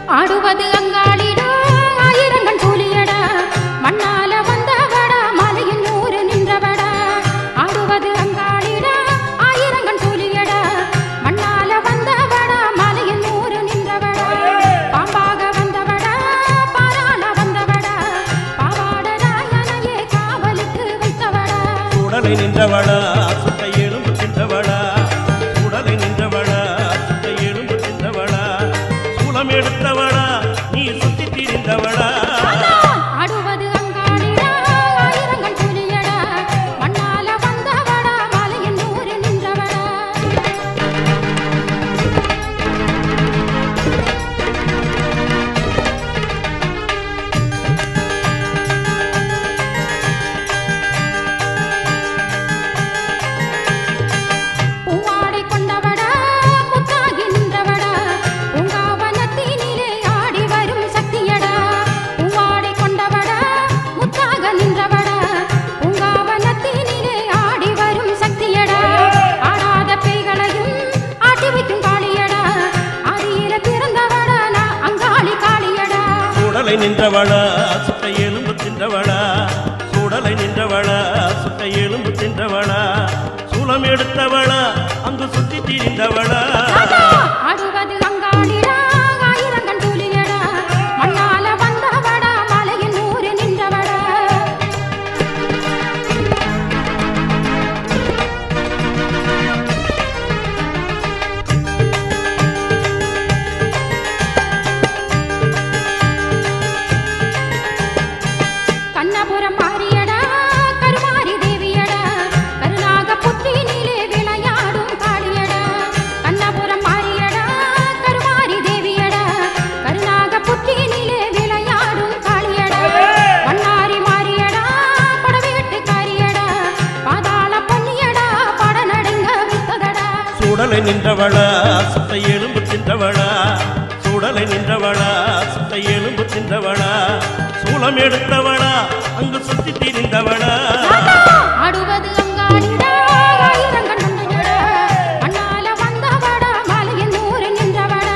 ஆடுவது அங்காளிடா ஆயிரங்கள் கூலியடா மண்ணால வந்தவடா மலையின் நூறு நின்றவடா ஆடுவது அங்காளிடா ஆயிரங்கள் கூலியடா மண்ணால வந்தவடா மலையின் நூறு நின்றவடா பாம்பாக வந்தவடா பாராள வந்தவடா பாவாடராயனையே காவலுக்கு வைத்தவடா உடலை நின்றவடா சுட்டை எலும்பு தின்றவடா உடலை நின்றவடா சுட்டை எலும்பு தின்றவடா சூலம் எடுத்தவடா நீ சுத்தி திரிந்தவடா ஆடுவது அங்காளிடா ஆயிரங்கள் கூலியடா மண்ணால வந்தவடா மலையின் நூறு நின்றவடா பூவாடை கொண்டவடா முத்தாகி நின்றவடா பூங்காவனத்தினிலே ஆடி வரும் சக்தியடா பூவாடை கொண்டவடா முத்தாக நின்றவடா பூங்காவனத்தினிலே ஆடி வரும் சக்தியடா ஆடாத பேய்களையும் ஆட்டி வைக்கும் காளியடா ஆதியில பிறந்தவடா நான் அங்காளி காளியடா உடலை நின்றவளா சுட்டை எலும்பு தின்றவளா சூடலை நின்றவளா சுட்டை எலும்பு தின்றவளா சூலம் எடுத்தவளா அங்கு சுத்தி திரிந்தவளா ஆடுவது அங்காளிடா ஆயிரங்கள் கூலியடா மண்ணால வந்தவடா மலையின் நூறு நின்றவடா கண்ணபுரம் மாரியடா கருமாரி தேவியடா கருநாக புற்றினிலே விளையாடும் காளியடா கண்ணபுரம் மாரியடா கருமாரி தேவியடா கருநாக புற்றினிலே விளையாடும் காளியடா வண்ணாரி மாரியடா படவேட்டு காரியடா பாதாள பொன்னியடா பட நடுங்க வித்ததடா சூடலை நின்றவளா சுட்டை எலும்பு தின்றவளா சூடலை நின்றவளா சுட்டை எலும்பு தின்றவளா சூலம் எடுத்தவளா அங்கு சுத்தி திரிந்தவளா ஆடுவது அங்காளிடா ஆயிரங்கள் கூலியடா மண்ணால வந்தவடா மலையின் நூறு நின்றவடா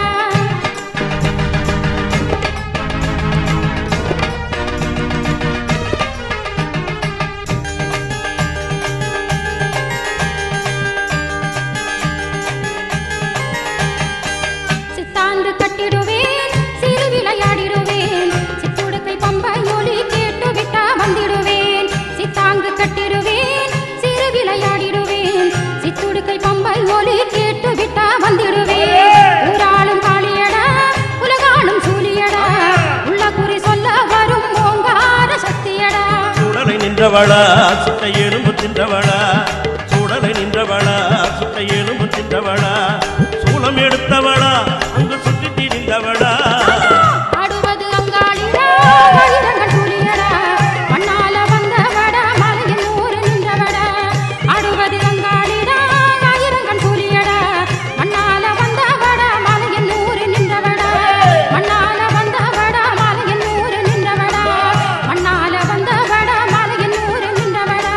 சித்தாந்து கட்டிடுவேன் சிறு விளையாடிடுவேன் சித்துடுக்கை பம்பை மொழி கேட்டு விட்டா வந்திடுவேன் சித்தாங்கு கட்டிடுவேன் சிறு விளையாடிடுவேன் சித்துடுக்கை பம்பை மொழி கேட்டு விட்டா வந்திடுவேன் ஊராளும் காளியடா உலகாளும் சூலியடா உள்ள குறி சொல்ல வரும் ஓங்கார சக்தியடா சூடலை நின்றவளா சுட்டை எலும்பு தின்றவளா சூடலை நின்றவளா சுட்டை எலும்பு தின்றவளா சூலம் எடுத்தவளா அங்கு சுத்தி திரிந்தவளா ஆடுவது அங்காளிடா ஆயிரங்கள் கூலியடா மண்ணால வந்தவடா மலையின் நூறு நின்றவடா ஆடுவது அங்காளிடா ஆயிரங்கள் கூலியடா மண்ணால வந்தவடா மலையின் நூறு நின்றவடா மண்ணால வந்தவடா மலையின் நூறு நின்றவடா மண்ணால வந்தவடா மலையின் நூறு நின்றவடா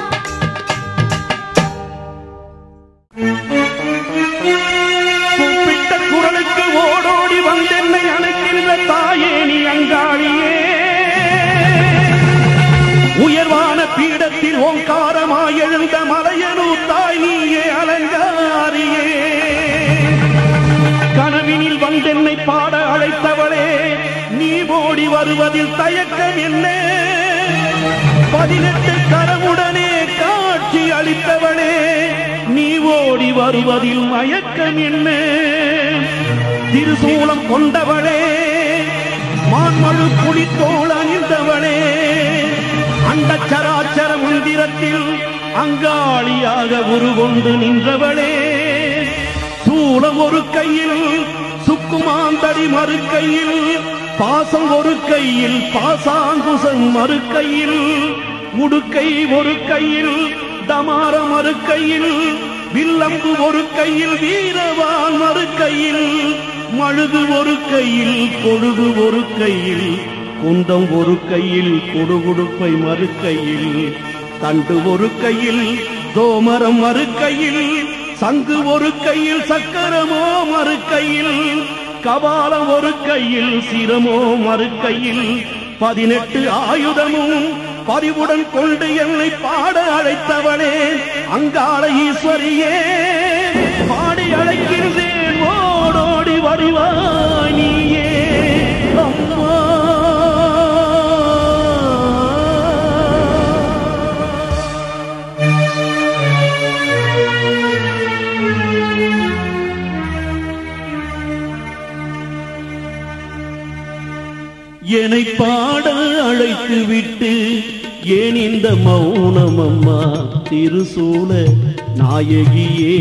கூப்பிட்ட குரலுக்கு ஓடோடி வந்தென்னை அணைக்கின்ற தாயே நீ அங்காளியே உயர்வான பீடத்தில் ஓங்காரமாய் எழுந்த மலையனு தாய் நீயே அலங்காரியே கனவினில் வந்தென்னை பாட அழைத்தவளே நீ ஓடி வருவதில் தயக்கம் என்ன 18 கரமுடனே காட்சி அளித்தவளே நீ ஓடி வருவதில் மயக்கம் என்ன திருசூலம் கொண்டவளே மான்மழு புலித்தோள் அணிந்தவளே அண்டச்சராச்சர மந்திரத்தில் அங்காளியாக உருகொண்டு நின்றவளே சூலம் ஒரு கையில் சுக்குமாந்தடி மறு கையில் பாசம் ஒரு கையில் பாசாங்குசம் மறு கையில் உடுக்கை ஒரு கையில் தமாரம் மறு கையில் வில்லம்பு ஒரு கையில் வீரவான் மறு கையில் மழுது ஒரு கையில் கொழுது ஒரு கையில் குந்தம் ஒரு கையில் கொடுகுடுப்பை மறு கையில் தண்டு ஒரு கையில் தோமரம் மறு கையில் சங்கு ஒரு கையில் சக்கரமோ மறு கையில் கபாலம் ஒரு கையில் சிரமோ மறு கையில் 18 ஆயுதமும் பதிவுடன் கொண்டு என்னை பாட அழைத்தவளே அங்காள ஈஸ்வரியே பாடி அழைக்கின்றேன் ஓடோடி வருவாய் நீயே அம்மா. என்னை பாட அழைத்து விட்டு ஏன் இந்த மௌனம் அம்மா திருசூல நாயகியே.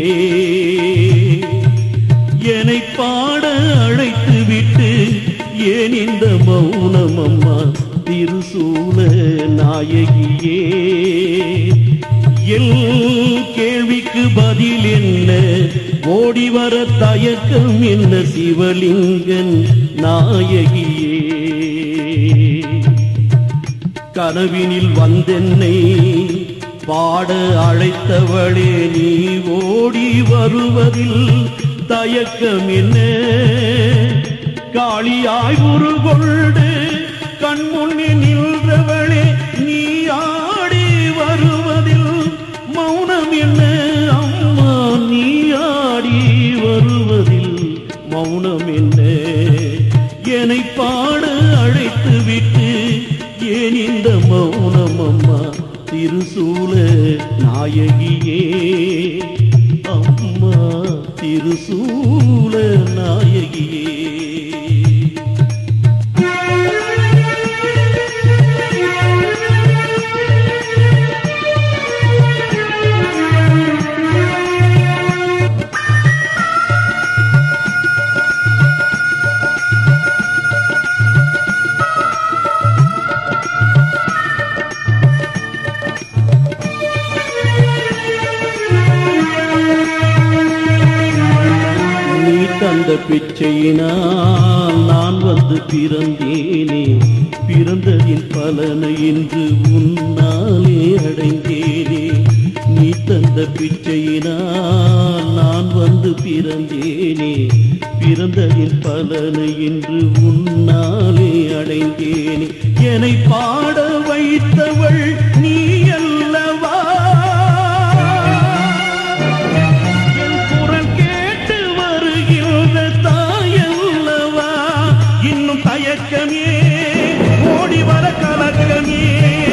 என்னை பாட அழைத்து விட்டு ஏன் இந்த மௌனம் அம்மா திருசூல நாயகியே. என் கேள்விக்கு பதில் என்ன ஓடி வர தயக்கம் என்ன சிவலிங்கன் நாயகியே. கனவினில் வந்தென்னை பாட அழைத்தவளே நீ ஓடி வருவதில் தயக்கம் என்ன. காளியாய் உருகொண்டு கண்முன்னே நின்றவளே நீ ஆடி வருவதில் மௌனம் என்ன அம்மா. நீ ஆடி வருவதில் மௌனம் என்ன. என்னை பாட அழைத்து விட்டு ஏன் இந்த மௌனம் அம்மா திருசூல நாயகியே அம்மா திருசூல நாயகியே. தந்த பிச்சையினால் நான் வந்து பிறந்தேனே. பிறந்ததின் பலனை இன்று உன்னாலே அடைந்தேனே. நீ தந்த பிச்சையினால் நான் வந்து பிறந்தேனே. பிறந்ததின் பலனை இன்று உன்னாலே அடைந்தேனே. என்னை பாட வைத்தவள் நீ அல்லவா. தயக்கமே ஓடி வர கலக்கமே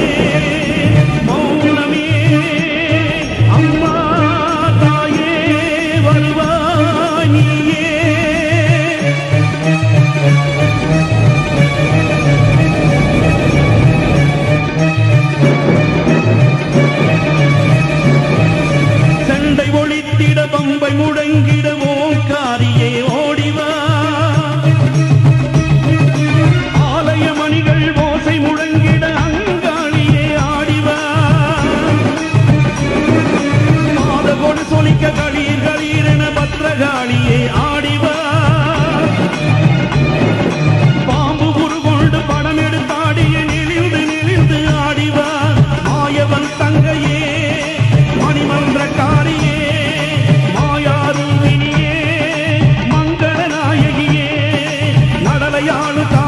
மௌனமே அம்மா தாயே வருவாய் நீயே. சண்டை ஒழித்திட பம்பை முடங்கிட ஓங்காரியே ஓடிவா. ஓசை முழங்கிட அங்காளியே ஆடிவா. மாதகொடு சொலிக்க களீர் களீரென பத்ரகாளியே ஆடிவா. பாம்பு குரு கொண்டு படம் எடுத்தாடிய நெளிந்து நெளிந்து ஆடிவா. மாயவன் தங்கையே மணிமன்றக்காரியே மாயாரூபினியே மங்கள நாயகியே நடலையாளு